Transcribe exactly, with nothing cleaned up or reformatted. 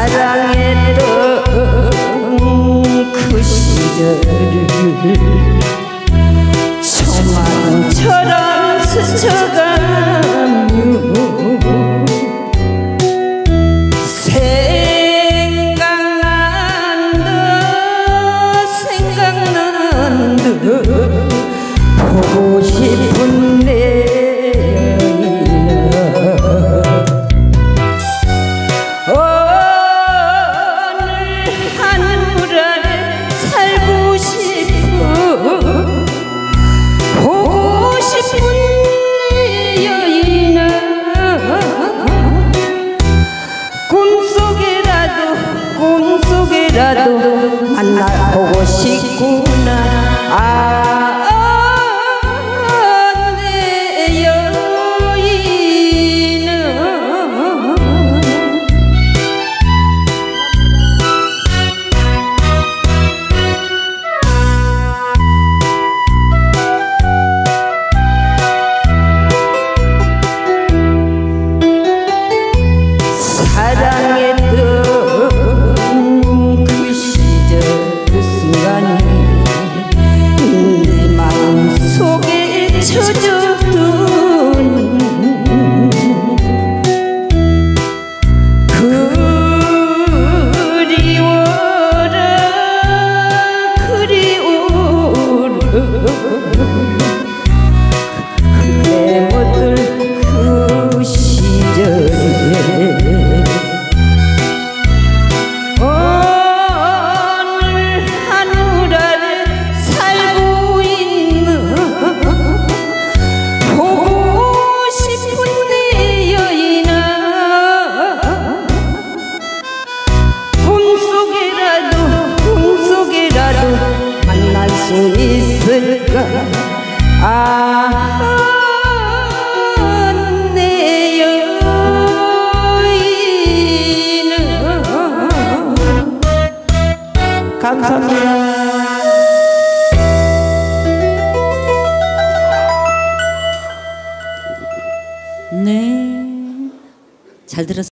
사랑했던 그 시절을 초만처럼 스쳐가며 생각난다 생각난다 보고 싶은 내 꿈속에라도 만나보고 싶구나. 아, 내 여인은 사랑했던 그래 못들 그 시절에 오늘 하늘 아래 살고 있는 보고 싶은 내 여인아 꿈속에라도 꿈속에라도 만날 수 있을까. 아, 내 여인은 감사합니다. 네, 잘 들었습니다.